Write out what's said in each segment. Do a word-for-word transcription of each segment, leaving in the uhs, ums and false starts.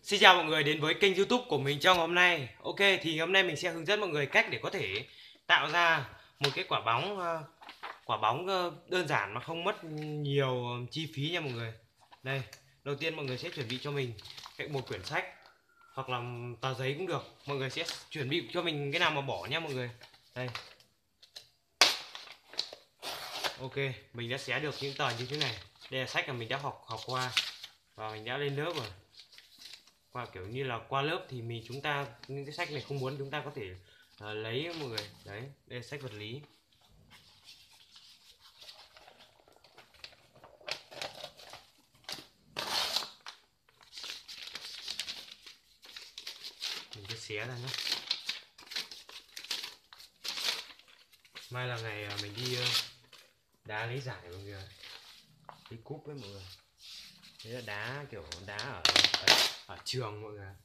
Xin chào mọi người đến với kênh YouTube của mình trong hôm nay. Ok, thì hôm nay mình sẽ hướng dẫn mọi người cách để có thể tạo ra một cái quả bóng ờ, quả bóng ờ, đơn giản mà không mất nhiều chi phí nha mọi người. Đây, đầu tiên mọi người sẽ chuẩn bị cho mình một quyển sách hoặc là tờ giấy cũng được. Mọi người sẽ chuẩn bị cho mình cái nào mà bỏ nha mọi người. Đây. Ok, mình đã xé được những tờ như thế này. Đây là sách mà mình đã học học qua và mình đã lên lớp rồi. Qua kiểu như là qua lớp thì mình chúng ta những cái sách này không muốn chúng ta có thể uh, lấy mọi người. Đấy, đây là sách vật lý. Mình cứ xé ra nhé. Mai là ngày uh, mình đi uh, đá lấy giải mọi người, đi cúp với mọi người. Đấy là đá kiểu đá ở, ở, ở trường mọi người.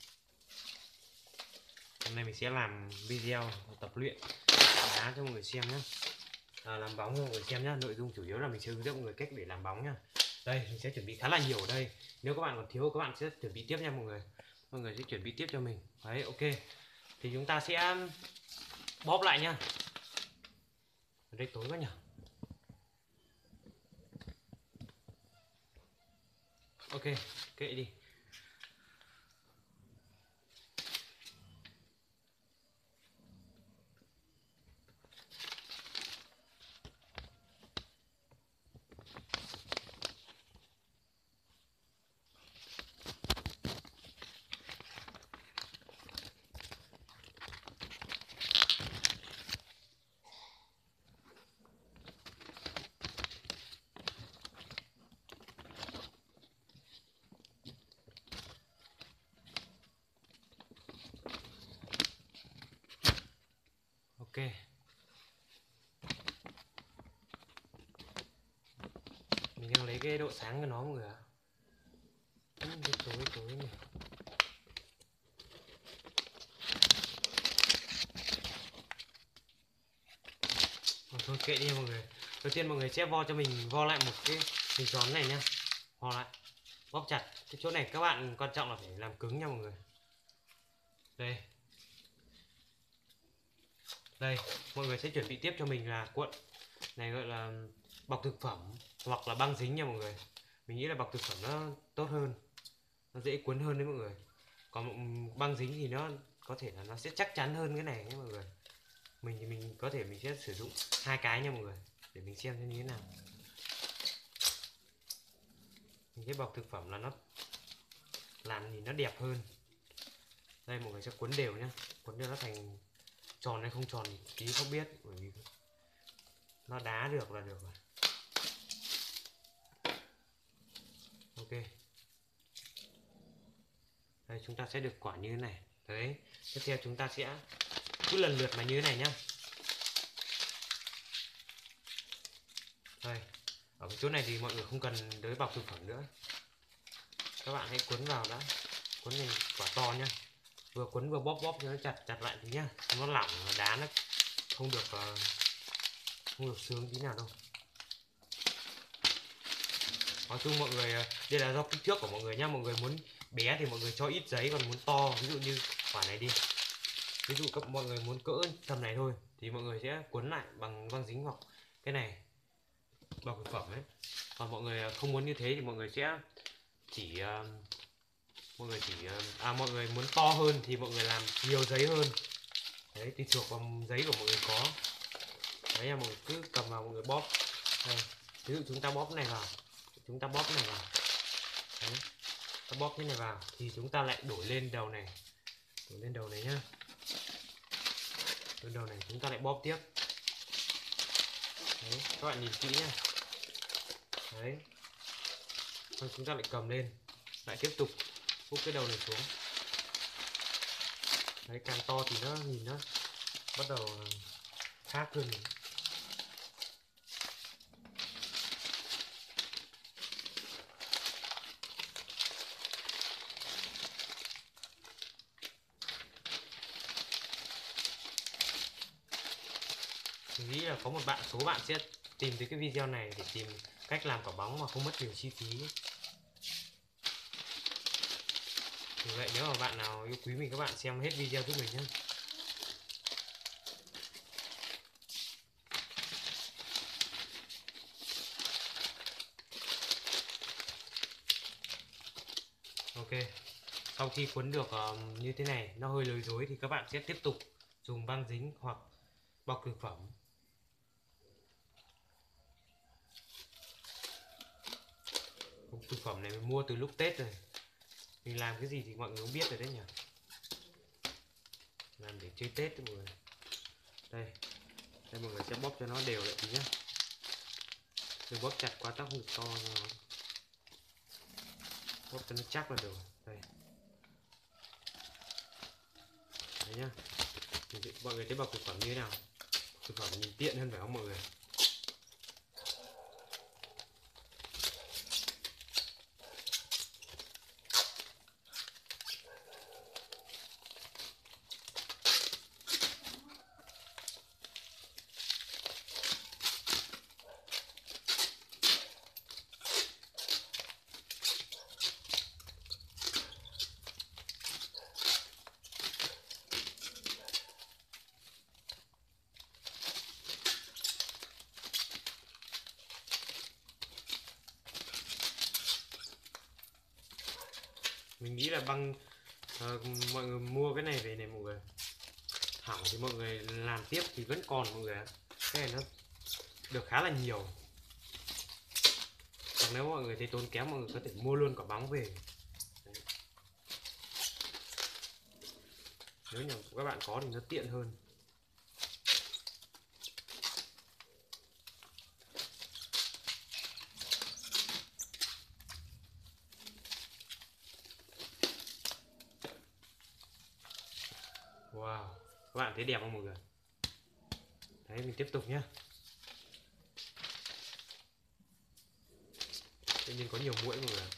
Hôm nay mình sẽ làm video tập luyện đá cho mọi người xem nhé, à, làm bóng cho mọi người xem nhé. Nội dung chủ yếu là mình sẽ hướng dẫn mọi người cách để làm bóng nhá. Đây mình sẽ chuẩn bị khá là nhiều ở đây, nếu các bạn còn thiếu các bạn sẽ chuẩn bị tiếp nha mọi người. Mọi người sẽ chuẩn bị tiếp cho mình. Đấy, ok, thì chúng ta sẽ bóp lại nhá. Ở đây tối quá nhỉ. Ok, kệ đi. Ok, mình đang lấy cái độ sáng của nó mọi người ạ. Ừ, tối tối này. Ờ, thôi kệ đi mọi người. Đầu tiên mọi người sẽ vo cho mình vo lại một cái hình tròn này nhá. Vo lại, bóp chặt. Cái chỗ này các bạn quan trọng là phải làm cứng nha mọi người. Đây. Đây, mọi người sẽ chuẩn bị tiếp cho mình là cuộn này, gọi là bọc thực phẩm hoặc là băng dính nha mọi người. Mình nghĩ là bọc thực phẩm nó tốt hơn, nó dễ cuốn hơn đấy mọi người. Còn băng dính thì nó có thể là nó sẽ chắc chắn hơn cái này nhé mọi người. Mình thì mình có thể mình sẽ sử dụng hai cái nha mọi người, để mình xem như thế nào. Mình cái bọc thực phẩm là nó làm thì nó đẹp hơn. Đây mọi người sẽ cuốn đều nhá, cuốn đều nó thành tròn hay không tròn thì tí không biết, bởi vì nó đá được là được rồi. Ok, đây chúng ta sẽ được quả như thế này. Đấy, tiếp theo chúng ta sẽ cứ lần lượt mà như thế này nhá. Đây, ở cái chỗ này thì mọi người không cần tới bọc thực phẩm nữa, các bạn hãy cuốn vào đã, cuốn thành quả to nhá. Vừa cuốn vừa bóp bóp cho nó chặt chặt lại thì nhá, nó lỏng và đá nó không được uh, không được sướng tí nào đâu. Nói chung mọi người, đây là do kích thước của mọi người nhá. Mọi người muốn bé thì mọi người cho ít giấy, còn muốn to ví dụ như quả này đi, ví dụ các mọi người muốn cỡ tầm này thôi thì mọi người sẽ cuốn lại bằng băng dính hoặc cái này bọc thực phẩm ấy. Còn mọi người không muốn như thế thì mọi người sẽ chỉ uh, mọi người chỉ uh, à mọi người muốn to hơn thì mọi người làm nhiều giấy hơn. Đấy, tùy thuộc vào giấy của mọi người có. Đấy là mọi người cứ cầm vào mọi người bóp. Đây, ví dụ chúng ta bóp này vào, chúng ta bóp này vào. Đấy, ta bóp cái này vào thì chúng ta lại đổi lên đầu này, đổi lên đầu này nhá. Lên đầu này chúng ta lại bóp tiếp. Đấy, các bạn nhìn kỹ nhá. Đấy, xong chúng ta lại cầm lên, lại tiếp tục hút cái đầu này xuống. Đấy, càng to thì nó nhìn nó bắt đầu khác hơn. Mình nghĩ là có một bạn số bạn sẽ tìm tới cái video này để tìm cách làm quả bóng mà không mất nhiều chi phí. Vì vậy nếu mà bạn nào yêu quý mình, các bạn xem hết video giúp mình nhé. Ok, sau khi cuốn được uh, như thế này, nó hơi lối rối thì các bạn sẽ tiếp tục dùng băng dính hoặc bọc thực phẩm. Bọc thực phẩm này mình mua từ lúc Tết rồi. Mình làm cái gì thì mọi người cũng biết rồi đấy nhỉ. Làm để chơi Tết đấy mọi người. Đây, đây mọi người sẽ bóp cho nó đều lại tí nhá. Đừng bóp chặt quá tóc ngực to nó. Bóp cho nó chắc là được. Đây. Đấy nhá. Mọi người thấy bọc thực phẩm như thế nào? Thực phẩm nhìn tiện hơn phải không mọi người? Mình nghĩ là băng uh, mọi người mua cái này về này mọi người, thẳng thì mọi người làm tiếp thì vẫn còn mọi người ạ. Cái này nó được khá là nhiều. Hoặc nếu mọi người thấy tốn kém, mọi người có thể mua luôn quả bóng về. Đấy. Nếu như các bạn có thì nó tiện hơn. Wow, các bạn thấy đẹp không mọi người? Đấy, mình tiếp tục nhé. Tự nhiên có nhiều muỗi mọi người.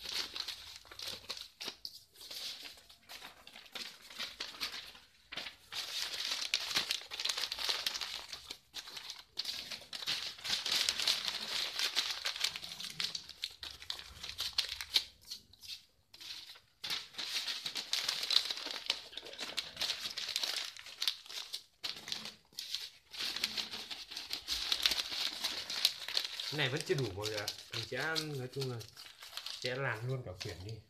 Cái này vẫn chưa đủ mọi người ạ. Mình sẽ nói chung là sẽ làm luôn cả quyển đi.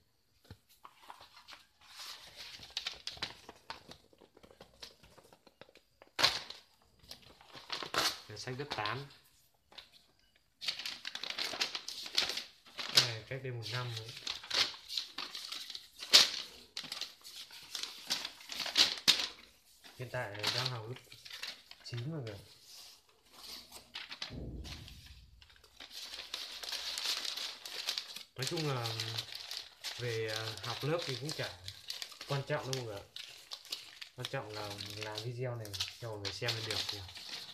Sách lớp tám. Này cách đây một năm rồi. Hiện tại đang học lớp chín mọi người. Nói chung là về học lớp thì cũng chả quan trọng đâu mọi người ạ. Quan trọng là mình làm video này cho mọi người xem được kìa.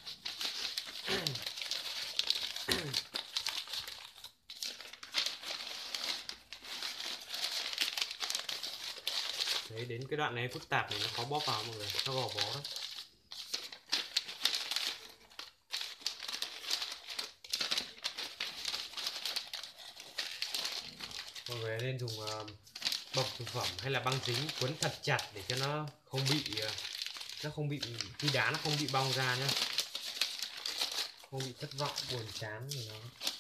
Đấy, đến cái đoạn này phức tạp này nó khó bóp vào mọi người, nó gò bó đó. Mọi người nên dùng uh, bọc thực phẩm hay là băng dính quấn thật chặt để cho nó không bị uh, nó không bị khi đá nó không bị bong ra nhá, không bị thất vọng buồn chán gì nó.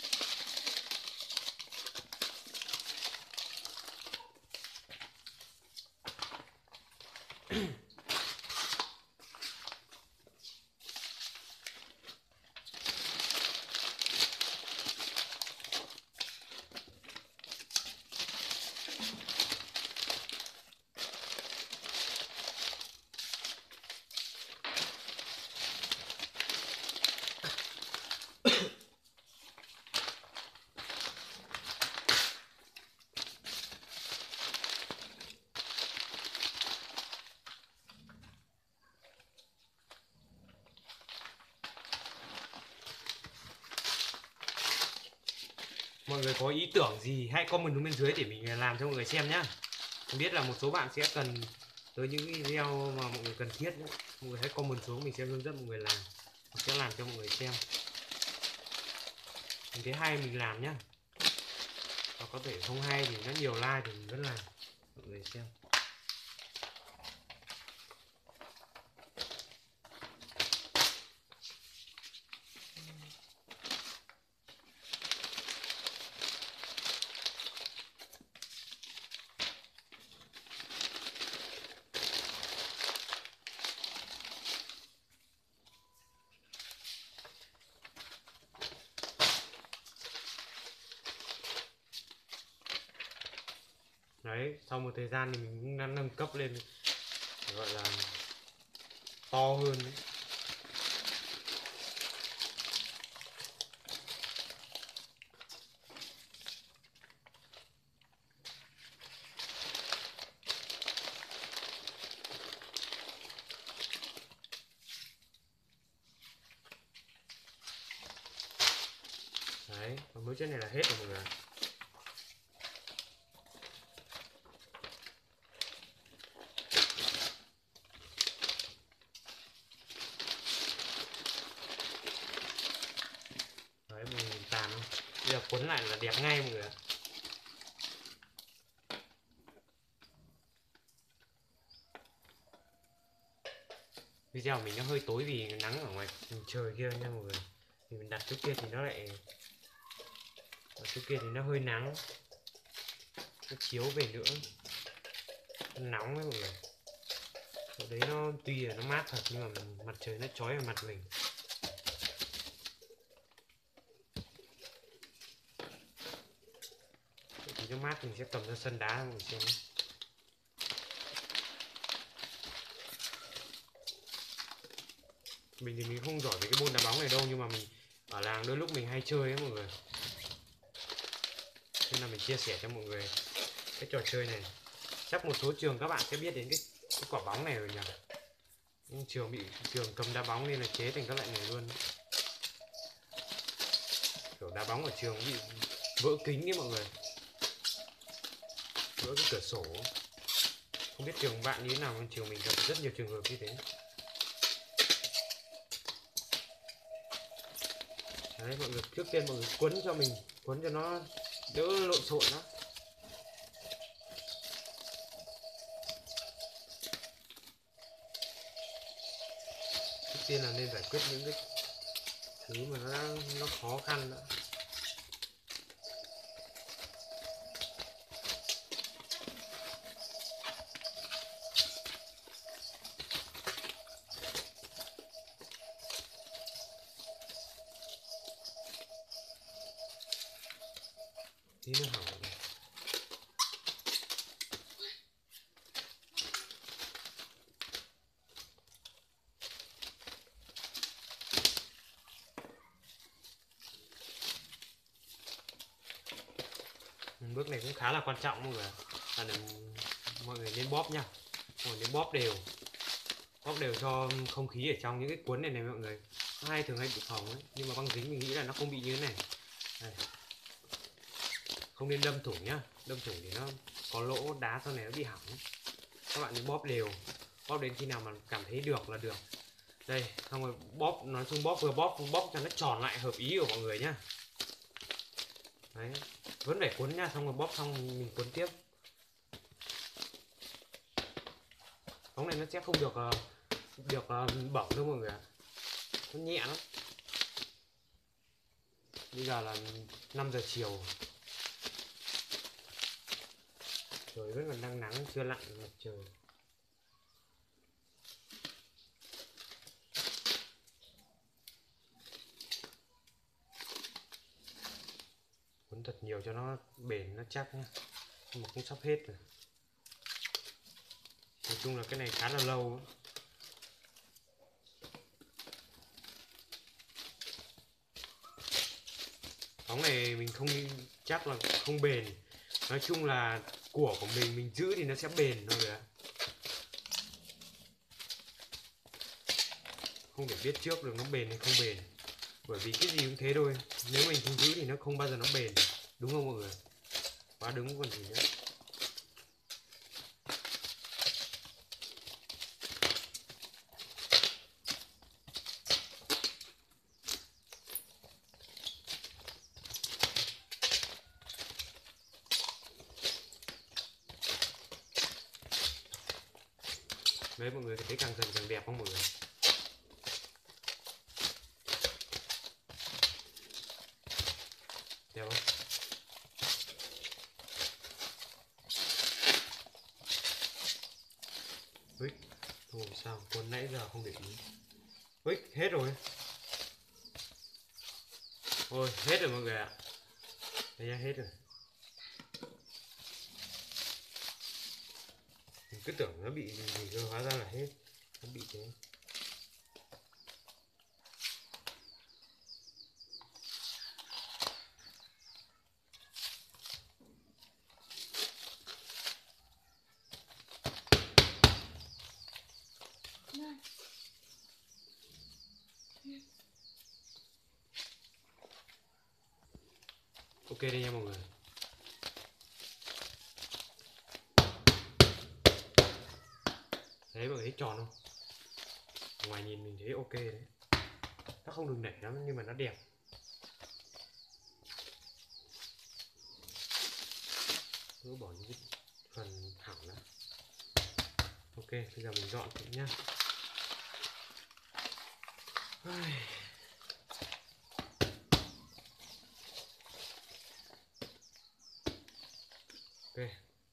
Mọi người có ý tưởng gì hãy comment xuống bên dưới để mình làm cho mọi người xem nhá. Mình biết là một số bạn sẽ cần tới những video mà mọi người cần thiết nhé. Mọi người hãy comment xuống, mình sẽ hướng dẫn mọi người làm, mình sẽ làm cho mọi người xem. Mình thấy hay mình làm nhá. Và có thể không hay thì nó nhiều like thì mình vẫn làm. mọi người xem. Đấy, sau một thời gian thì mình cũng đã nâng cấp lên gọi là to hơn đấy. Đấy, còn mỗi chiếc này là hết rồi mọi người. Đấy, mình nhìn tàn không? Bây giờ cuốn lại là đẹp ngay mọi người ạ. Video mình nó hơi tối vì nắng ở ngoài trời kia nha mọi người. Thì mình đặt chỗ kia thì nó lại ở chỗ kia thì nó hơi nắng, nó chiếu về nữa nó nóng ấy mọi người. Chỗ đấy nó tuy là nó mát thật nhưng mà mình, mặt trời nó chói vào mặt mình. Thì nó mát mình sẽ cầm ra sân đá mình xem. Mình thì mình không giỏi về cái môn đá bóng này đâu, nhưng mà mình ở làng đôi lúc mình hay chơi ấy mọi người, nên là mình chia sẻ cho mọi người cái trò chơi này. Chắc một số trường các bạn sẽ biết đến cái, cái quả bóng này rồi nhỉ. Nhưng trường bị trường cầm đá bóng nên là chế thành các loại này luôn. Kiểu đá bóng ở trường bị vỡ kính ấy mọi người, vỡ cái cửa sổ. Không biết trường bạn như thế nào, nhưng trường mình gặp rất nhiều trường hợp như thế. Đấy mọi người, trước tiên mọi người quấn cho mình, quấn cho nó đỡ lộn xộn đó. Trước tiên là nên giải quyết những cái thứ mà nó nó khó khăn đó. Tí nữa hỏng rồi. Bước này cũng khá là quan trọng mọi người, là mọi người nên bóp nha, mọi người nên bóp đều, bóp đều cho không khí ở trong những cái cuốn này này mọi người. Nó hay thường hay bị phồng ấy, nhưng mà băng dính mình nghĩ là nó không bị như thế này. Đây. Không nên đâm thủng nhá, đâm thủng thì nó có lỗ đá sau này nó bị hỏng. Các bạn nên bóp đều, bóp đến khi nào mà cảm thấy được là được. Đây, xong rồi bóp, nói chung bóp vừa bóp bóp cho nó tròn lại hợp ý của mọi người nhá. Đấy, vẫn phải cuốn nha, xong rồi bóp xong mình cuốn tiếp. Bóng này nó sẽ không được được bỏng đâu mọi người ạ, nó nhẹ lắm. Bây giờ là năm giờ chiều, trời vẫn còn đang nắng chưa lặn mặt trời. Cuốn thật nhiều cho nó bền nó chắc nhá, nhưng mà cũng sắp hết rồi. Nói chung là cái này khá là lâu ấy. Bóng này mình không chắc là không bền, nói chung là của của mình mình giữ thì nó sẽ bền thôi đấy. Không thể biết trước được nó bền hay không bền, bởi vì cái gì cũng thế thôi, nếu mình không giữ thì nó không bao giờ nó bền, đúng không mọi người? Quá đúng còn gì nữa. Đấy mọi người thấy càng dần càng đẹp không mọi người? Đẹp không? Ui, thôi sao con nãy giờ không để ý. Ui, hết rồi. Ôi, hết rồi mọi người ạ. Đây nha, hết rồi. Mình cứ tưởng nó bị gì cơ, hóa ra là hết. Nó bị thế. Ok đây nha mọi người. Đấy mọi người thấy tròn không? Ngoài nhìn mình thấy ok đấy. Nó không đường nảy lắm nhưng mà nó đẹp. Cứ bỏ những cái phần hỏng đó. Ok, bây giờ mình dọn thử nhá. Ok.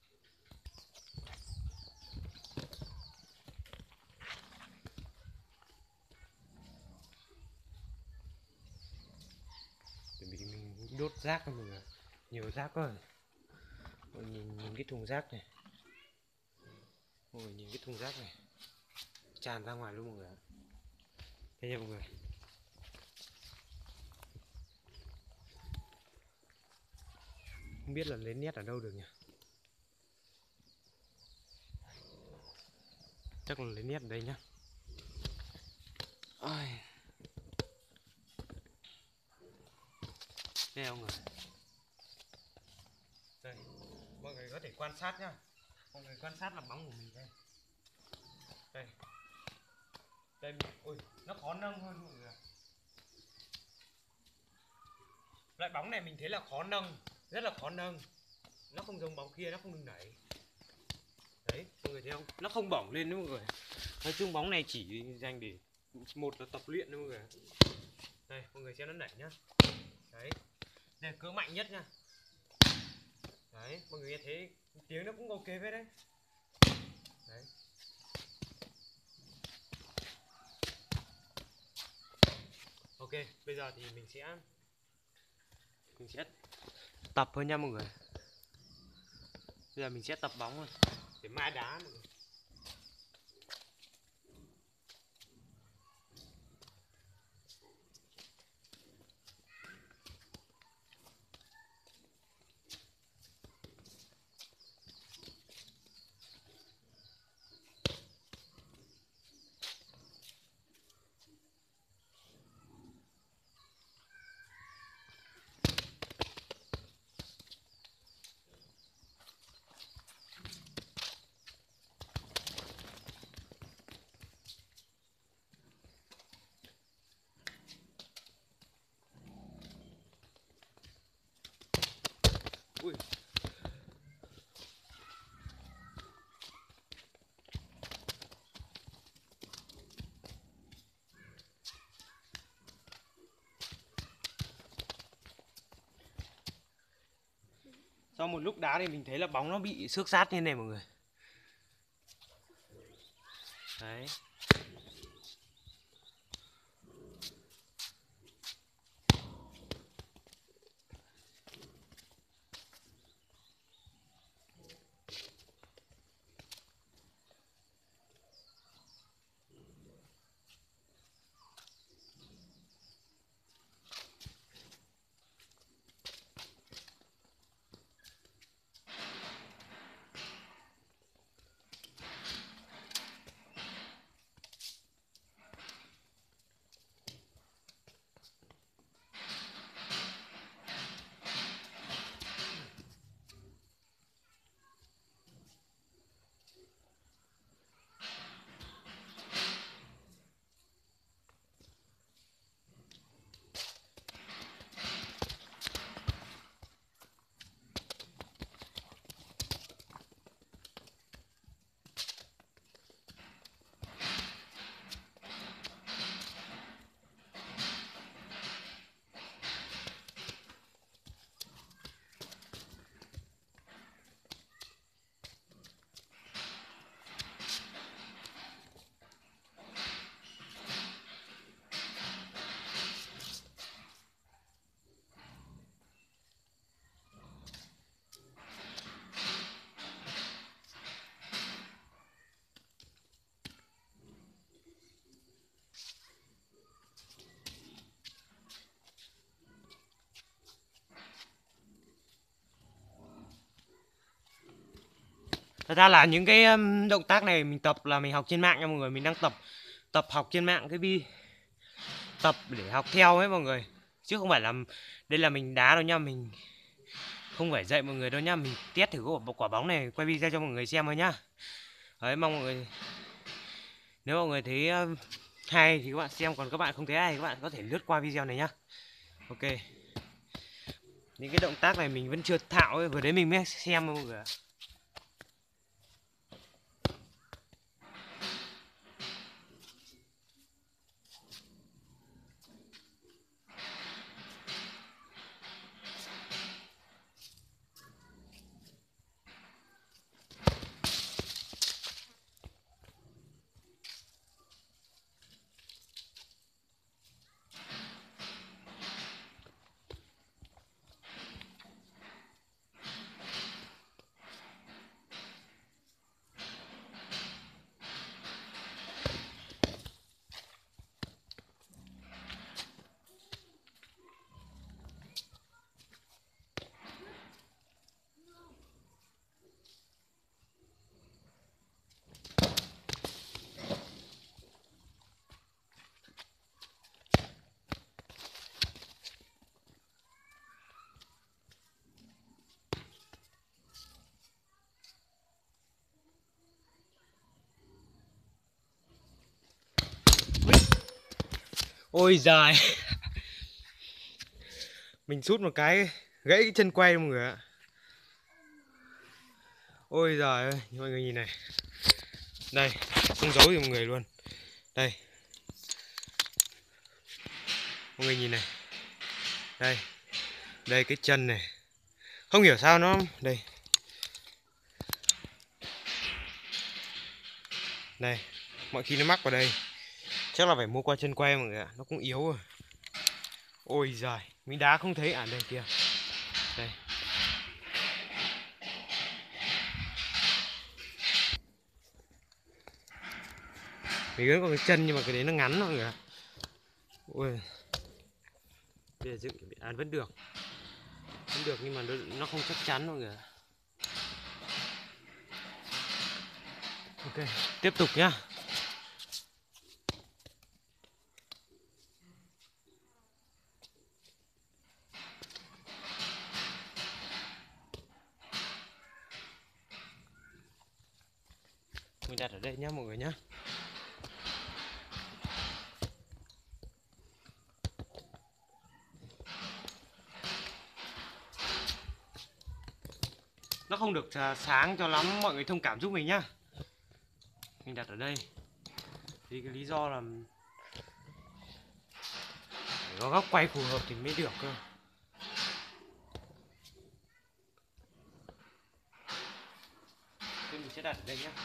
Chuẩn bị mình đốt rác cho mọi người. Nhiều rác quá. Mọi người nhìn, nhìn cái thùng rác này. Mọi người nhìn cái thùng rác này. Tràn ra ngoài luôn mọi người ạ. Đây nha mọi người. Không biết là lấy nét ở đâu được nhỉ? Chắc là lấy nét ở đây nhá. Ôi. Đây mọi người. Đây, mọi người có thể quan sát nhá. Mọi người quan sát là bóng của mình đây. Đây. Đây, ôi, nó khó nâng hơn mọi người. Loại bóng này mình thấy là khó nâng, rất là khó nâng. Nó không giống bóng kia, nó không đừng đẩy. Đấy, mọi người thấy không? Nó không bỏng lên đấy mọi người. Nói chung bóng này chỉ dành để một là tập luyện thôi mọi người. Đây, mọi người xem nó đẩy nhá. Đấy. Đây là cỡ mạnh nhất nha. Đấy, mọi người nghe thấy tiếng nó cũng ok với đấy. Đấy. Ok, bây giờ thì mình sẽ mình sẽ tập thôi nha mọi người. Bây giờ mình sẽ tập bóng thôi để mai đá mọi người. Ui. Sau một lúc đá thì mình thấy là bóng nó bị xước sát như này mọi người. Đấy. Thật ra là những cái um, động tác này mình tập là mình học trên mạng nha mọi người, mình đang tập tập học trên mạng cái bi tập để học theo ấy mọi người, chứ không phải là đây là mình đá đâu nha, mình không phải dạy mọi người đâu nhá, mình test thử quả, quả bóng này quay video cho mọi người xem thôi nhá. Đấy, mong mọi người nếu mọi người thấy uh, hay thì các bạn xem, còn các bạn không thấy hay thì các bạn có thể lướt qua video này nhá. Ok, những cái động tác này mình vẫn chưa thạo ấy, vừa đấy mình mới xem mọi người ạ. Ôi giời, mình sút một cái gãy cái chân quay mọi người ạ. Ôi giời ơi, mọi người nhìn này, đây không giấu gì mọi người luôn, đây mọi người nhìn này, đây đây cái chân này không hiểu sao nó đây đây mọi khi nó mắc vào đây, chắc là phải mua qua chân quay mọi người ạ, nó cũng yếu rồi. Ôi giời, mình đá không thấy à, đây kia đây. Mình vẫn có cái chân nhưng mà cái đấy nó ngắn mọi người ạ. Ôi, bây giờ dựng à, vẫn được vẫn được nhưng mà nó, nó không chắc chắn mọi người ạ. Ok, tiếp tục nhá. Mình đặt ở đây nhá mọi người nhá. Nó không được sáng cho lắm, mọi người thông cảm giúp mình nhá. Mình đặt ở đây vì cái lý do là phải có góc quay phù hợp thì mới được cơ. Thế mình sẽ đặt ở đây nhá.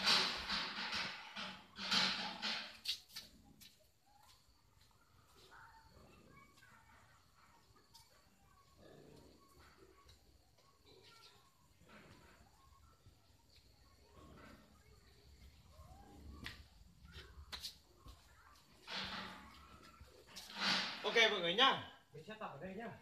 Ok mọi người nhá, mình sẽ tập ở đây nhá.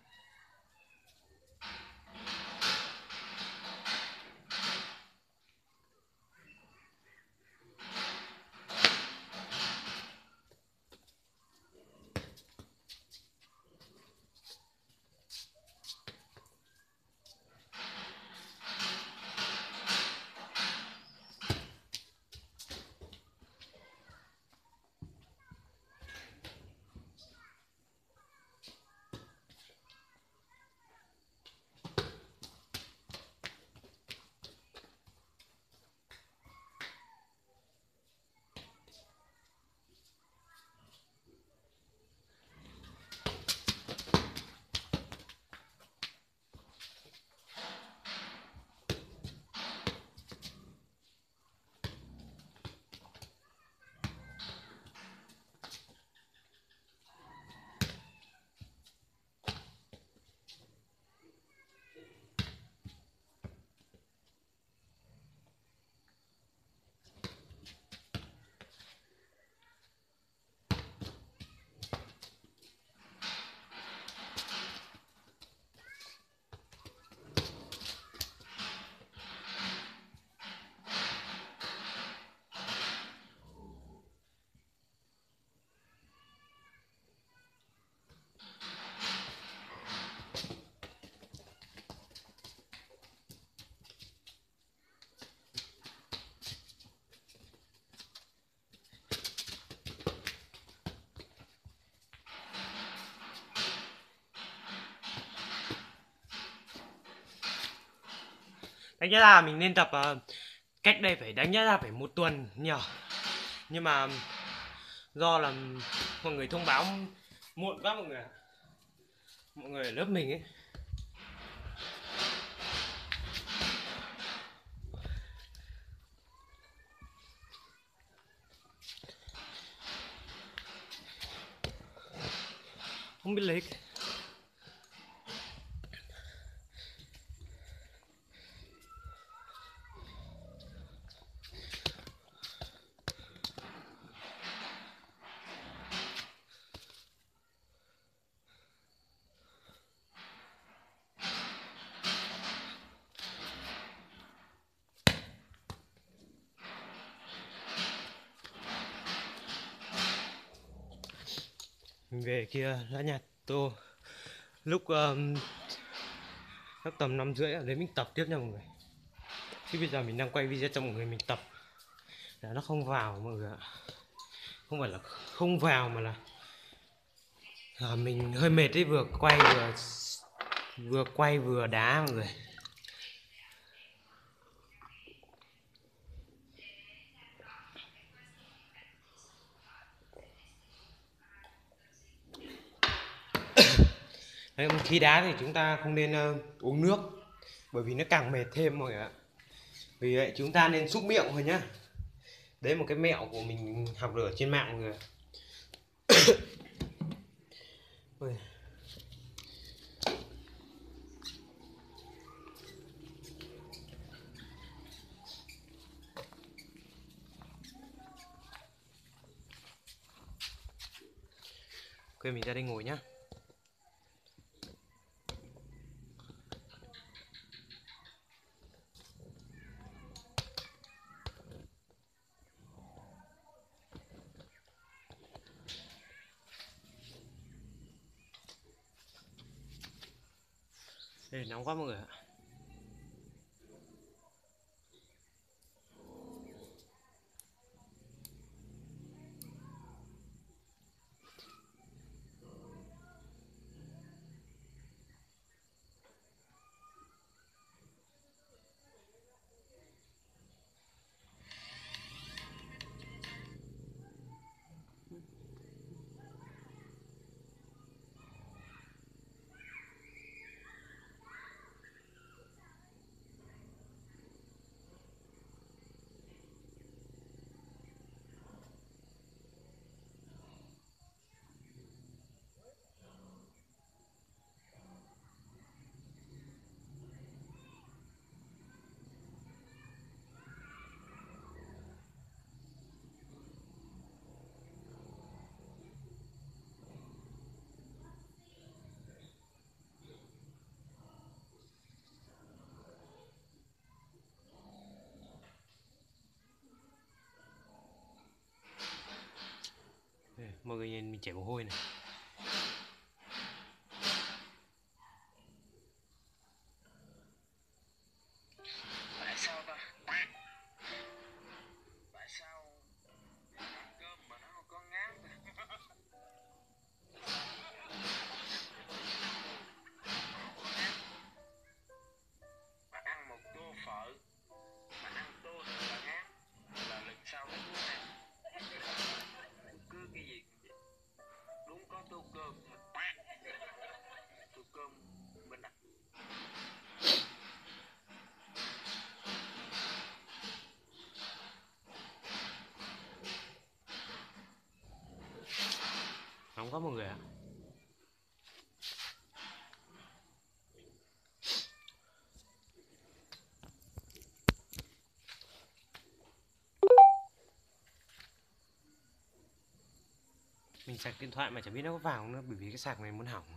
Đánh giá là mình nên tập uh, cách đây phải đánh giá là phải một tuần nhỉ. Nhưng mà do là mọi người thông báo muộn quá mọi người ạ. Mọi người ở lớp mình ấy. Không biết lấy cái... Mình về kia đã nhặt tô lúc um, lúc tầm năm rưỡi ở đấy mình tập tiếp nha mọi người. Chứ bây giờ mình đang quay video cho mọi người mình tập là nó không vào mọi người ạ. Không phải là không vào mà là à, mình hơi mệt ấy, vừa quay vừa vừa quay vừa đá mọi người. Đấy, khi đá thì chúng ta không nên uh, uống nước bởi vì nó càng mệt thêm mọi người ạ. Vì vậy chúng ta nên súc miệng thôi nhá. Đấy một cái mẹo của mình học được ở trên mạng mọi người. Ôi. Ok, mình ra đây ngồi nhá. Đây nóng quá mọi người ạ. Đây, mọi người nhìn mình chảy mồ hôi này. Tại sao ta? Tại sao ăn cơm mà nó không có ngán ta? Mà ăn một tô phở mà ăn tô thật là ngán, là lần sau nó muốn ăn cứ cái gì cũng vậy. Đúng có tô cơm thôi, tô cơm mình ăn. Nóng quá mọi người ạ. Mình sạc điện thoại mà chẳng biết nó có vào không nữa bởi vì cái sạc này muốn hỏng.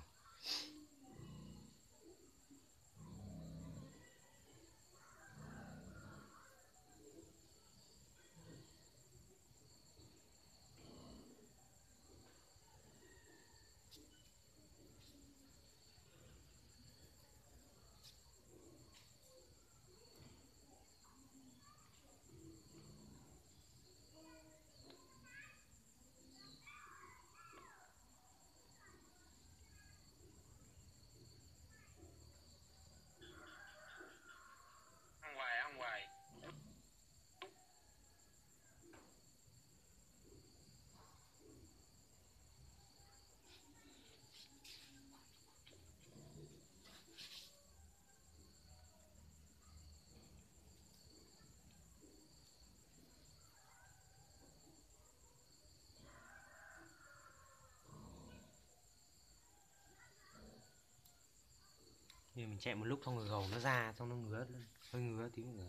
Như mình chạy một lúc xong rồi gầu nó ra, xong nó ngứa, hơi ngứa tí nữa.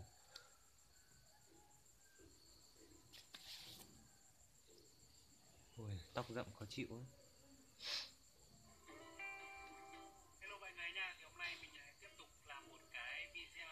Ôi, tóc rậm khó chịu ấy. Hello mọi người nha, thì hôm nay mình lại tiếp tục làm một cái video.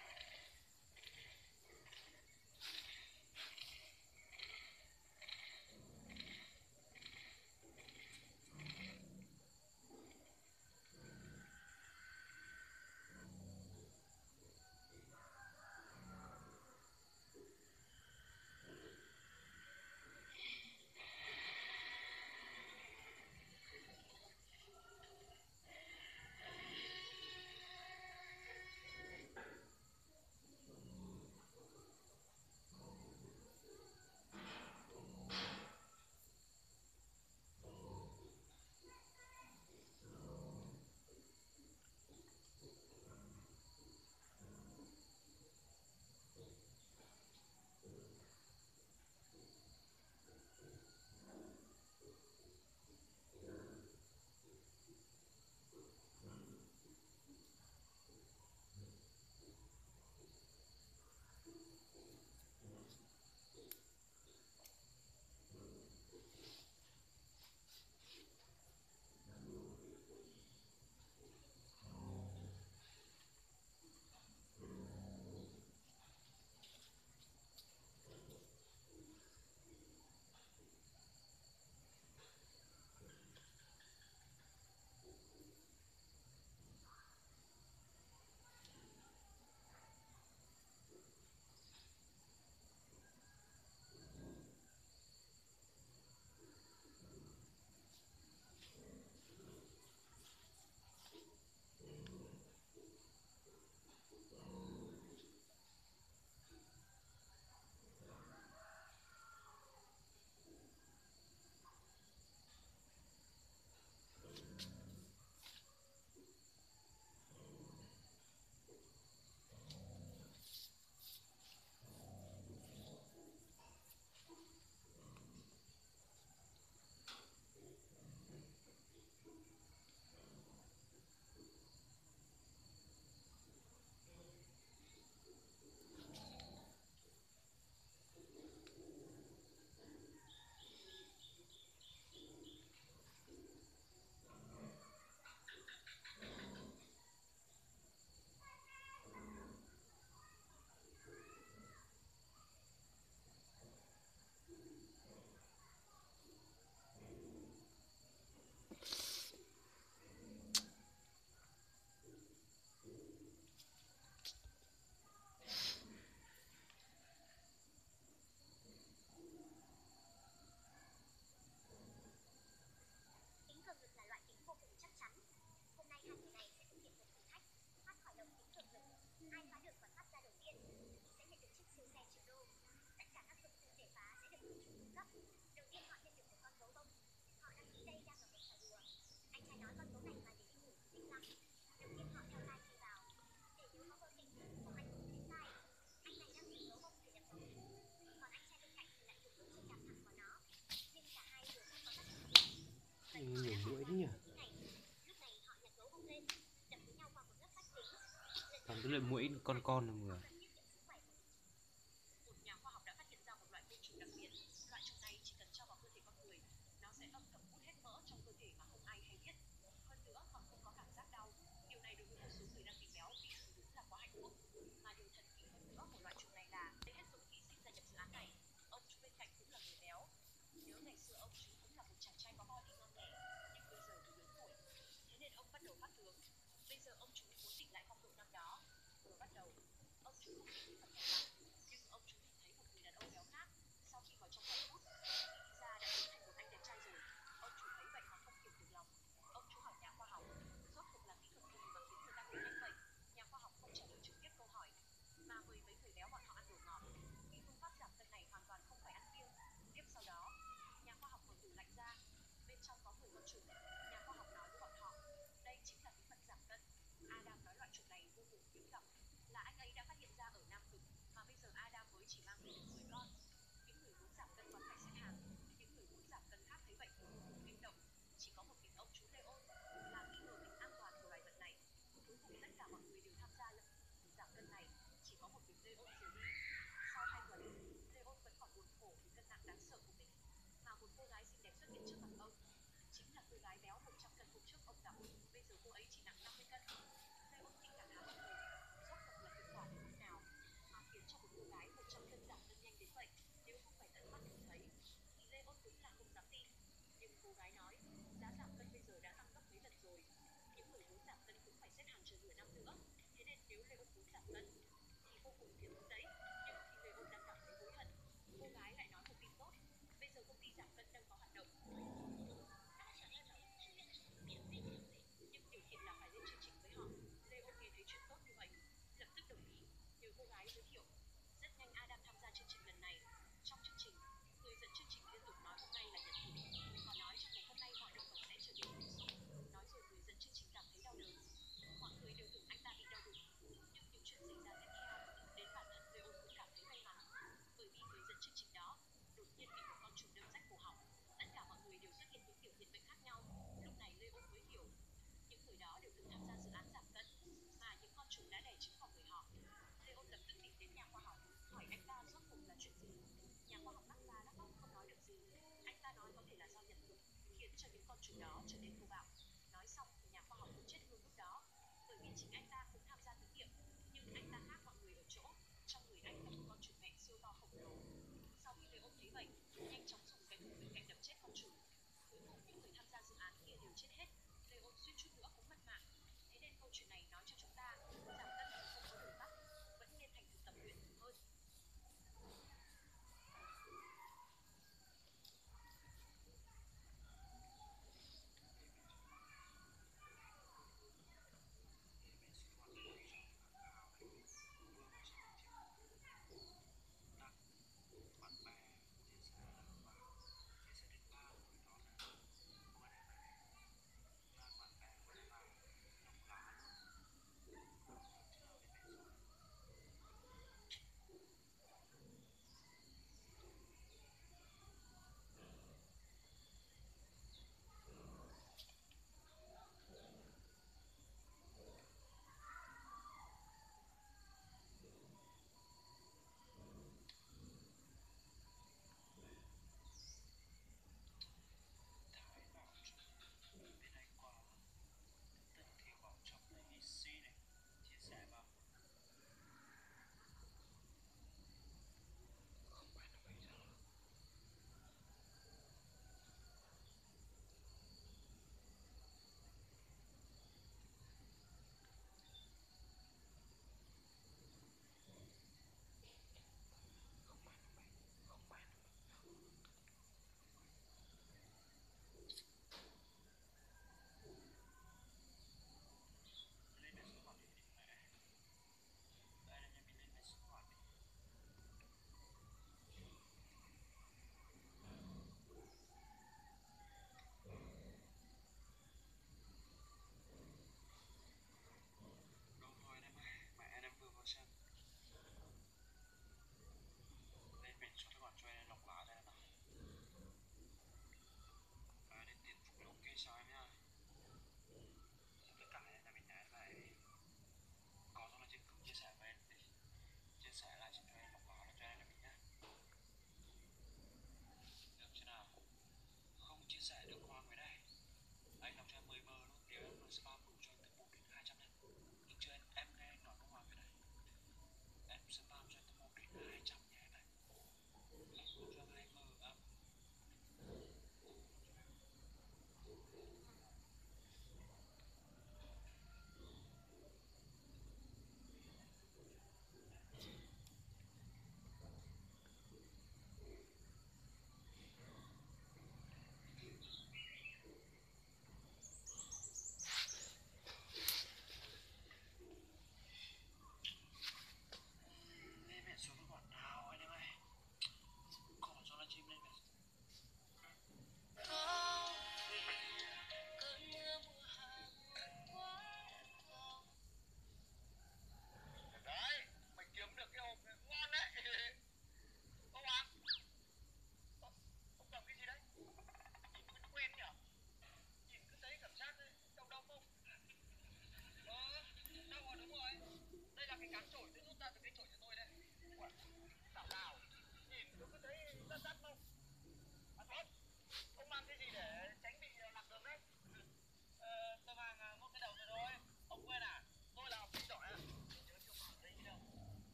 Kính cường lực là loại kính vô cùng chắc chắn. Hôm nay hai người này sẽ thực hiện một thử thách, thoát khỏi lồng kính cường lực. Ai phá được và thoát ra đầu tiên thì sẽ nhận được chiếc siêu xe triệu đô. Tất cả các dụng cụ để phá sẽ được người chủ cung cấp. Đầu tiên họ nhận được một con gấu bông. Họ đăng ký đây đang ở một trò đùa. Anh trai nói con gấu này mà để đi ngủ thì thích lắm. Đầu tiên họ theo like đi vào. Để nếu nó vô tình, không anh cũng thích like. Anh này đang dùng gấu bông để đập vào kính. Còn anh trai bên cạnh thì lại dùng bước chân đạp thẳng vào nó. Nhưng cả hai đều không có tác dụng gì. Vậy họ Nhiều đã mũi bỏ thế nhỉ. qua thứ này. Lúc này họ nhặt gấu bông lên, đập với nhau qua một lớp vách kính. Toàn cái loại mũi con con này mọi người. Một nhà khoa học đã phát hiện ra một loại côn trùng đặc biệt. Loại trùng này chỉ cần cho vào cơ thể con người, nó sẽ âm thầm hút hết mỡ trong cơ thể mà không ai hay biết. Hơn nữa còn không có cảm giác đau. Điều này đối với một số người đang bị béo thì đúng là quá hạnh phúc. Mà điều thần kỳ hơn nữa của loại trùng này là lấy hết dũng khí xin gia nhập dự án này. Ông chú bên cạnh cũng là người béo. Nhớ ngày xưa ông chú cũng là một chàng trai có body ngon nghẻ, nhưng bây giờ thì lớn tuổi. Thế nên ông bắt đầu phát tướng. Bây giờ ông chú muốn tỉnh lại phong độ năm đó. Vừa bắt đầu, ông chú không nghĩ phần này lắm, nhưng ông chú nhìn thấy một người đàn ông béo khác. Sau khi vào trong vài phút, thì ra đã biến thành một anh đẹp trai rồi. Ông chú thấy vậy mà không kiềm được lòng. Ông chú hỏi nhà khoa học, rốt cuộc là kỹ thuật gì mà khiến người ta biến nhanh vậy? Nhà khoa học không trả lời trực tiếp câu hỏi, mà mời mấy người béo bọn họ ăn đồ ngọt. Vì phương pháp giảm cân này hoàn toàn không phải ăn kiêng. Tiếp sau đó, nhà khoa học mở tủ lạnh ra, bên trong có mười con trùng. Nhà khoa học nói với bọn họ, đây chính là bí mật giảm cân. Adam nói loại trùng này vô cùng hiếm gặp, là anh ấy đã phát hiện ra ở Nam Cực, mà bây giờ Adam mới chỉ mang về được mười con. Những người muốn giảm cân còn phải xếp hàng, những người muốn giảm cân khác thấy vậy thì vô cùng kinh động. Chỉ có một mình ông chú Leon là nghi ngờ tính an toàn của loài vật này. Cuối cùng tất hiện trước mặt ông. Chính là cô gái béo một trăm cân hôm trước ông gặp, bây giờ cô ấy chỉ nặng năm mươi cân. Leon kinh ngạc há hốc mồm, rốt cuộc là hiệu quả đến mức nào mà khiến cho một cô gái một trăm cân giảm cân nhanh đến vậy? Nếu không phải tận mắt nhìn thấy thì Leon đúng là không dám tin. Nhưng cô gái nói, giá giảm cân bây giờ đã tăng gấp mấy lần rồi. Những người muốn giảm cân cũng phải xếp hàng chờ nửa năm nữa. Thế nên nếu Leon muốn giảm cân thì vô cùng phiền phức đấy. Nhưng khi Leon đang cảm thấy hối hận, cô gái lại nói một tin tốt. Bây giờ công ty giảm cân đang có hoạt động. Nhưng điều kiện là phải lên chương trình với họ. Leon nghe thấy chuyện tốt như vậy, lập tức đồng ý, nhờ cô gái giới thiệu. Rất nhanh Adam tham gia chương trình lần này. Trong chương trình, người dẫn chương trình liên tục nói hôm nay là nhật thực, và nói trong ngày hôm nay mọi động vật sẽ trở nên nghiêm xúc. Nói rồi người dẫn chương trình cảm thấy đau đớn. Mọi người đều tưởng anh ta bị đau bụng. Nhưng những chuyện xảy ra tiếp theo, đến bản thân Leon cũng cảm thấy may mắn. Bởi vì người dẫn chương trình đó đột nhiên bị một con trùng đâm rách cổ họng. Tất cả mọi người đều xuất hiện những biểu hiện bệnh khác nhau. Lúc này Leon mới hiểu, những người đó đều từng tham gia dự án giảm cân, mà những con trùng đã đẻ trứng vào người họ. Leon lập tức tìm đến nhà khoa học, hỏi anh ta rốt cuộc là chuyện gì. Nhà khoa học lắc la lắc óc không nói được gì. Anh ta nói có thể là do nhật thực khiến cho những con trùng đó trở nên thô bạo. Nói xong thì nhà khoa học cũng chết luôn lúc đó, bởi vì chính anh ta cũng tham gia thí nghiệm. Nhưng anh ta khác mọi người ở chỗ, trong người anh là một con trùng mẹ siêu to khổng lồ. Sau khi Leon thấy vậy, nhanh chóng dùng cái thùng bên cạnh đập chết con trùng. Cuối cùng những người tham gia dự án kia đều chết hết. Leon suýt chút nữa cũng mất mạng. Thế nên câu chuyện này nói cho chúng ta, giảm cân thì không có đường tắt, vẫn nên thành thực tập luyện hơn.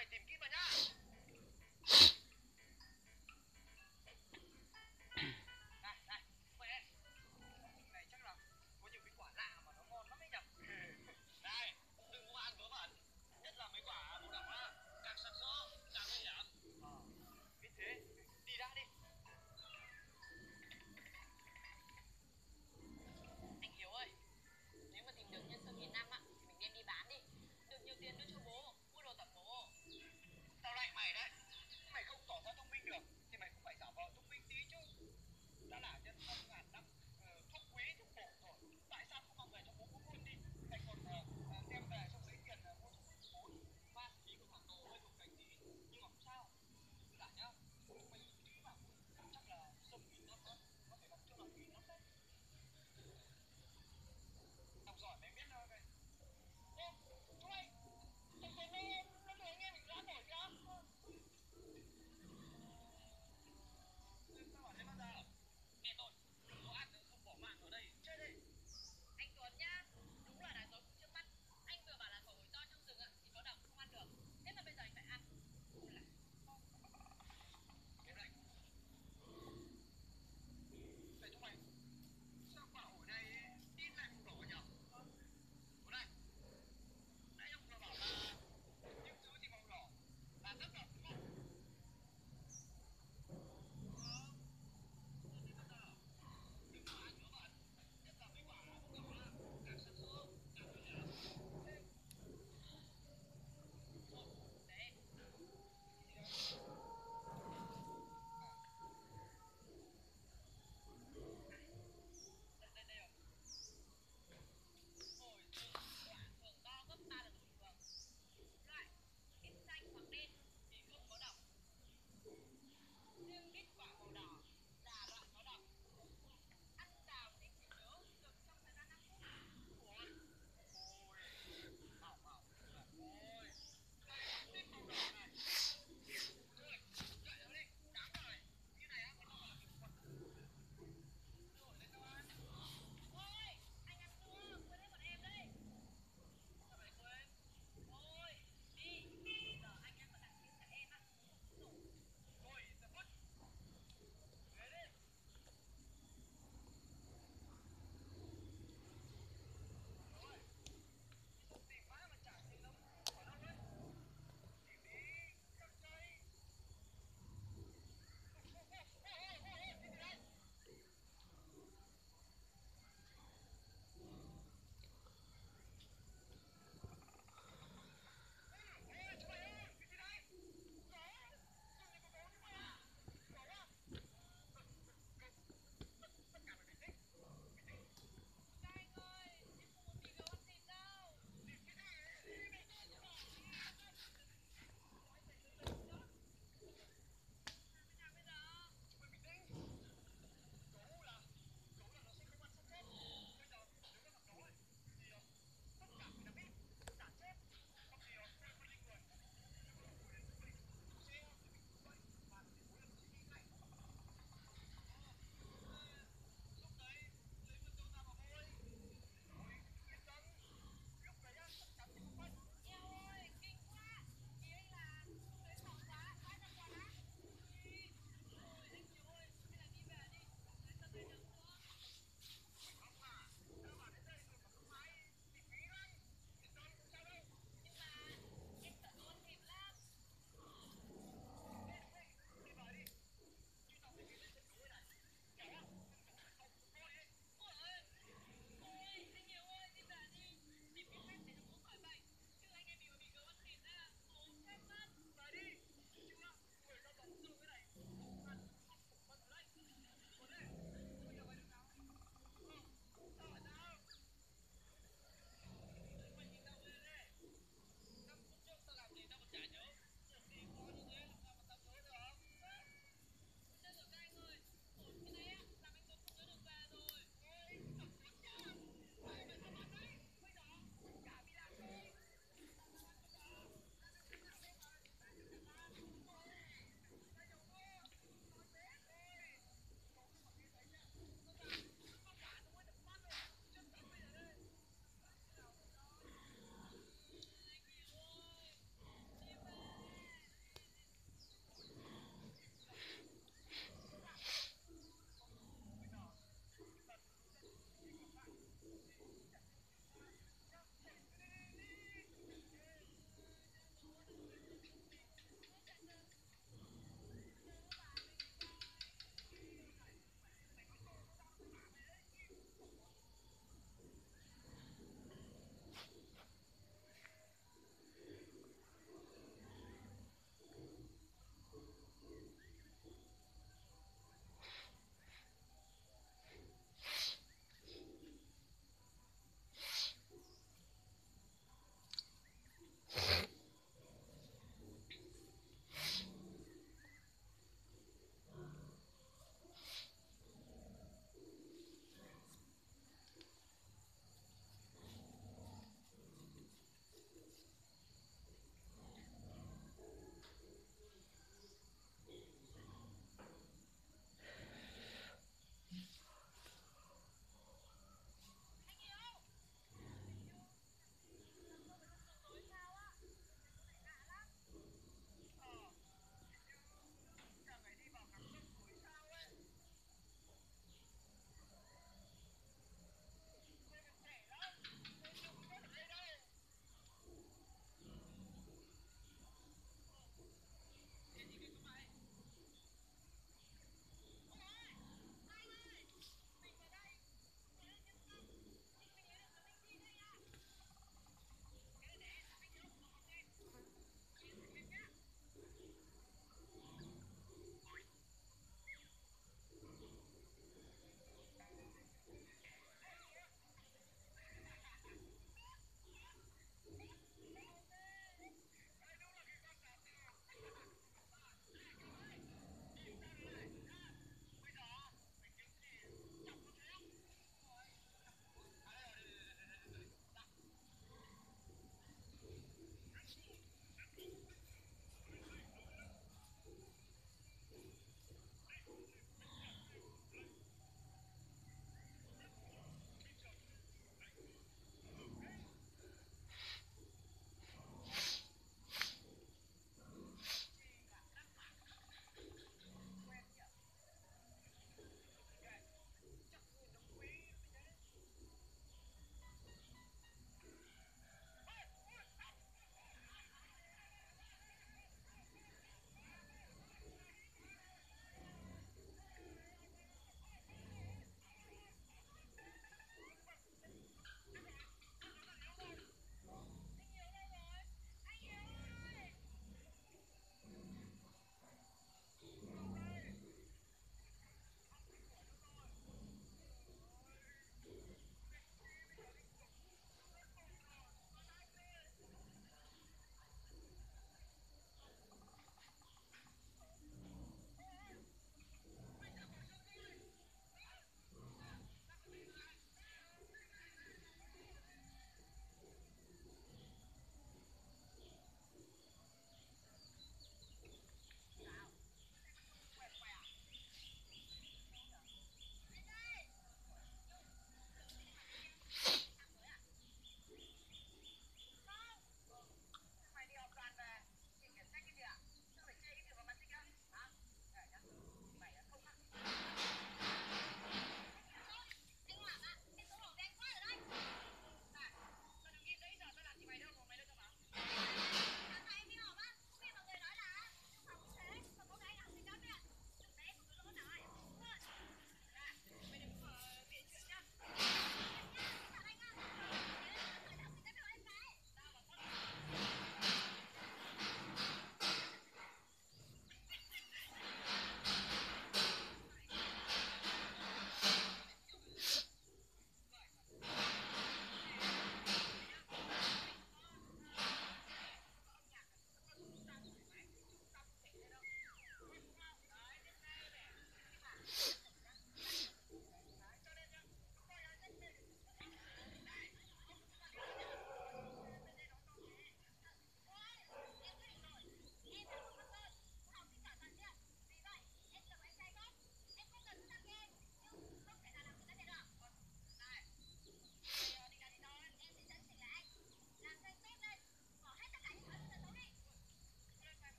mày tìm kíp vào nhá. Này, này, mẹ. Này chắc là có nhiều cái quả lạ mà nó ngon lắm đấy nhỉ. Này, đừng có ăn vớ vẩn. Nhất là mấy quả màu đỏ á, càng sặc sỡ, càng nguy hiểm. Ờ, biết thế. Đi đã đi. Anh Hiếu ơi, nếu mà tìm được nhân sâm miền Nam á, thì mình đem đi bán đi. Được nhiều tiền đưa cho bố, mua đồ tặng bố. Tao lại mày đấy. Mày không tỏ ra thông minh được thì mày cũng phải giả vờ thông minh tí chứ. Đã là nhân sâm ngàn năm, ờ, thuốc quý thuốc bổ rồi, tại sao không mang về cho bố bố luôn đi? Lại còn ờ, ờ, đem về xong lấy tiền ờ, mua thuốc bổ. Ba ý của thằng Đồ hơi đục cảnh tí, nhưng mà không sao. Cứ lại nhá, chúng mày nhìn kỹ vào, chắc là sâm nghìn năm á, có thể đọc cho lòng nghìn năm đấy. Đọc giỏi mày biết thôi mày. Ê, chúng mày, thằng Tuấn nó nó lừa nghe mình ra nổi kìa. Sao bảo thế bao giờ? Nghe tôi, đừng có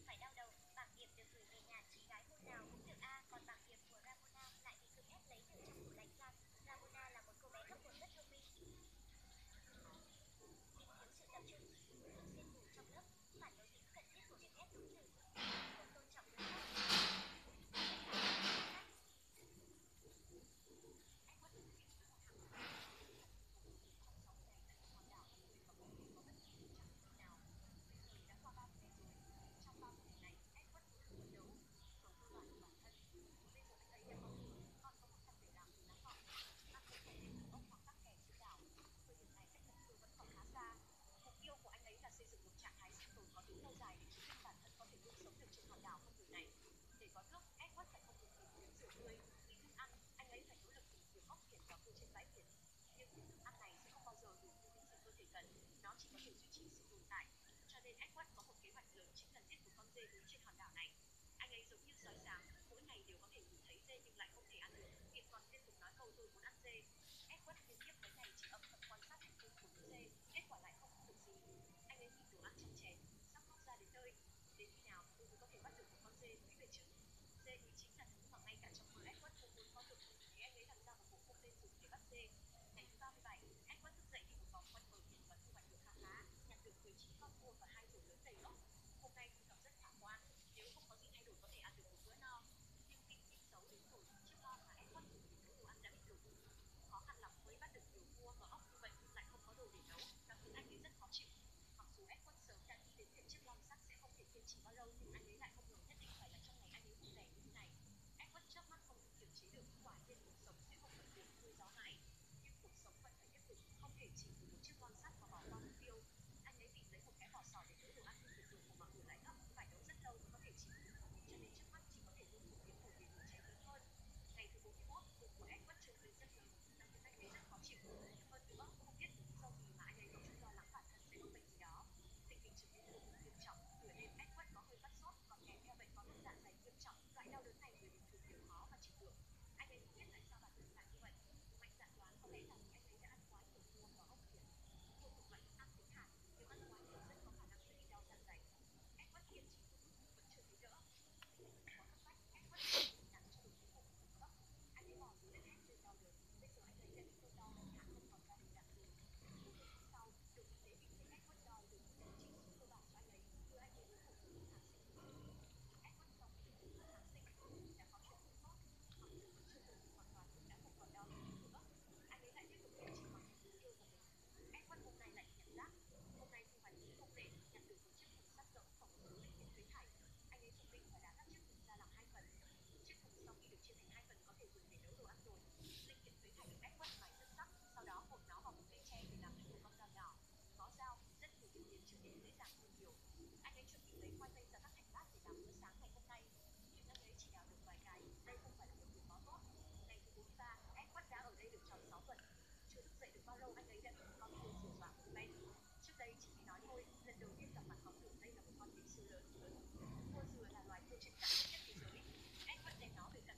Phải đau đầu, bảng điểm được gửi về nhà chị gái môn nào cũng được a, còn bảng điểm của Ramona lại bị cưỡng ép lấy từ trong tủ lạnh ra. Ramona là một cô bé cấp một rất thông minh, nhưng thiếu sự tập trung, thường xuyên ngủ trong lớp, phản đối tính cần thiết của việc ép đúng từ, không tôn trọng người khác. Mục tiêu của anh ấy là xây dựng một trạng thái sinh tồn có tính lâu dài để chứng minh bản thân có thể luôn sống được trên hòn đảo không người này. Để có nước, Edward phải không ngừng tìm kiếm rượu tươi, vì thức ăn, anh ấy phải nỗ lực tìm kiếm ốc biển và cua trên bãi biển. Nhưng những thức ăn này sẽ không bao giờ đủ như những gì cơ thể cần, nó chỉ có thể duy trì sự tồn tại. Cho nên Edward có một kế hoạch lớn chính là giết một con dê đứng trên hòn đảo này. Anh ấy giống như sói sáng, mỗi ngày đều có thể nhìn thấy dê nhưng lại không thể ăn được, miệng còn liên tục nói câu tôi muốn ăn dê. Edward liên tiếp mấy ngày chỉ âm thầm quan sát hành vi của những dê, kết quả lại không được gì. Anh ấy nhìn đồ ăn trong chén, sắp móc ra đến nơi. Đến khi nào tôi mới có thể bắt được một con dê quý về chứ? Dê quý chính là thứ mà ngay cả trong mơ Edward không muốn có được, thì anh ấy làm ra một bộ không tên dùng để bắt dê. Ngày thứ ba mươi bảy, Edward thức dậy đi một vòng quanh bờ biển và thu hoạch được khá khá, nhặt được mười chín con cua và hai rổ lớn đầy ốc. Hôm nay thu nhập rất khả quan, nếu không có gì thay đổi có thể ăn được một bữa no. Nhưng kinh tin xấu đến rồi, chiếc lon mà Edward dùng để nấu đồ ăn đã bị đổ. Khó khăn lắm mới bắt được nhiều cua và ốc như vậy nhưng lại không có đồ để nấu, nó khiến anh ấy rất khó chịu. Mặc dù Edward sớm đã nghĩ đến việc chiếc lon sắt sẽ không thể kiên trì bao lâu nhưng anh ấy lại không ngờ nhất định phải là trong ngày anh ấy vui vẻ như thế này. Edward chớp mắt không kiềm chế được, quả nhiên cuộc sống sẽ không thuận buồm xuôi gió mãi. Nhưng cuộc sống vẫn phải tiếp tục, không thể chỉ từ một chiếc lon sắt mà bỏ qua mục tiêu. Anh ấy tìm lấy một cái vỏ sò để đỡ đồ ăn nhưng lực lượng của mọi người lại thấp, phải nấu rất lâu mới có thể chịu được, cho nên trước mắt chỉ có thể luôn một tiếng hồi để lửa cháy lớn hơn. Ngày thứ bốn mươi mốt, bụng của Edward trông lên rất lớn, nó khiến anh ấy rất khó chịu. Hơn nữa, không biết vì lý do gì mà anh ấy có chút lo lắng bản thân sẽ mắc bệnh gì đó. Tình hình trở nên vô cùng nghiêm trọng, nửa đêm Edward có hơi phát sốt, còn kèm theo bệnh có đốt dạ dày nghiêm trọng. Loại đau đớn này người bình thường đều khó mà chịu được. Anh ấy không biết tại sao bản thân lại như vậy. Mạnh dạn đoán có lẽ là vì anh ấy đã ăn quá nhiều cua và ốc biển. Cua thuộc loại thức ăn tính hạt, nếu ăn quá nhiều rất có khả năng sẽ bị đau dạ dày. Edward kiên trì một lúc nhưng vẫn chưa thấy đỡ. Tình hình quá cấp bách, Edward phải nhịn nặng cho đến cuối cùng khẩn cấp. Anh ấy bò dưới đất hét lên đau đớn. Bây giờ anh ấy đã bị cơn đau hành hạ không còn gia đình đặng rồi. Một tuần sau, đội y tế tìm thấy Edward đau từ những chỉ số cơ bản cho anh ấy, đưa anh ấy đến một uống thuốc kháng sinh điều trị. Edward sau khi được uống thuốc kháng sinh, đã có chuyển biến tốt, mặc dù vẫn chưa hồi phục hoàn toàn nhưng đã không còn đau đớn nữa. Anh ấy lại tiếp tục kiên trì hoàn thành mục tiêu của mình. Edward hôm nay lại nhặt rác. Hôm nay thu hoạch cũng không tệ, nhặt được một chiếc thùng sắt rỗng và một số linh kiện phế thải. Anh ấy dự định và đã cắt chiếc thùng ra làm hai phần. Chiếc thùng sau khi được chia thành hai phần có thể dùng để nấu đồ ăn rồi. Linh kiện phế thải được Edward mài rất sắc, sau đó cột nó vào một cây tre để làm thành một con dao nhỏ. Có dao, rất nhiều việc liền trở nên dễ dàng hơn nhiều. Anh ấy chuẩn bị lấy khoai tây ra cắt thành lát để làm bữa sáng ngày hôm nay. Nhưng anh ấy chỉ đào được vài cái, đây không phải là một việc có tốt. Ngày thứ bốn mươi ba, Edward đã ở đây được tròn sáu tuần. Chưa thức dậy được bao lâu anh ấy đã bị một con cua sủa dọa một bên. Trước đây chỉ nghe nói thôi, lần đầu tiên gặp mặt có tưởng đây là một con vịt siêu lớn. Cua dừa là loài cua trạch cảm nhất thế giới. Edward đem nó về tận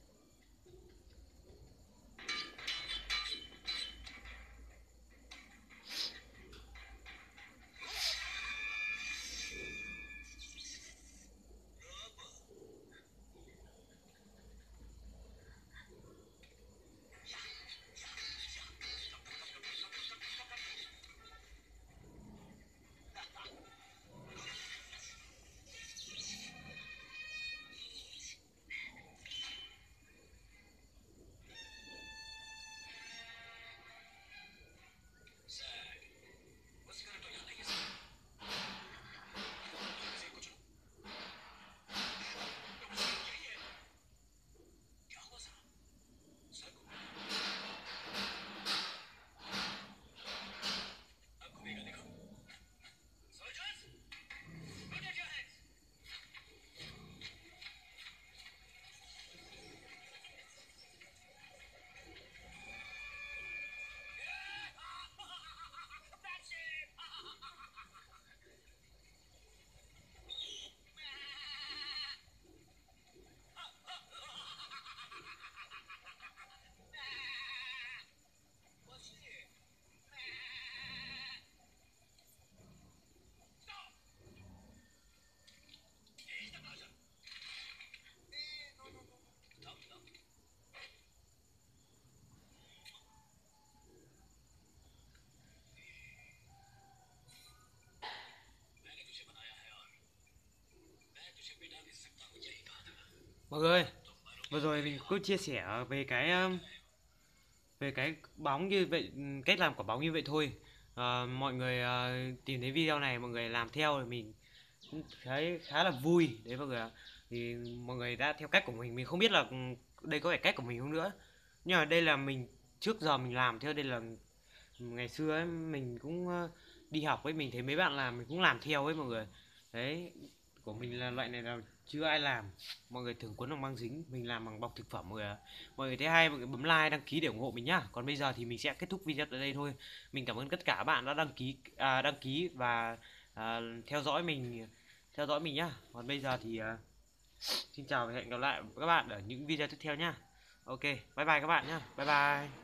Mọi người ơi, vừa rồi mình cứ chia sẻ về cái um, về cái bóng như vậy, cách làm quả bóng như vậy thôi. Ờ, mọi người ờ, tìm thấy video này, mọi người làm theo thì mình cũng thấy khá là vui đấy mọi người ạ. Thì mọi người đã theo cách của mình, mình không biết là ừ, đây có phải cách của mình không nữa, nhưng mà đây là mình trước giờ mình làm theo. Đây là ngày xưa ấy, mình cũng ờ, đi học ấy, mình thấy mấy bạn làm mình cũng làm theo ấy mọi người. Đấy, của mình là loại này là chưa ai làm. Mọi người thường cuốn bằng băng dính, mình làm bằng bọc thực phẩm mọi người ạ. Mọi người thấy hay, mọi người bấm like đăng ký để ủng hộ mình nhá. Còn bây giờ thì mình sẽ kết thúc video tại đây thôi. Mình cảm ơn tất cả các bạn đã đăng ký à, đăng ký và à, theo dõi mình theo dõi mình nhá. Còn bây giờ thì à, xin chào và hẹn gặp lại các bạn ở những video tiếp theo nhá. Ok, bye bye các bạn nhá. Bye bye.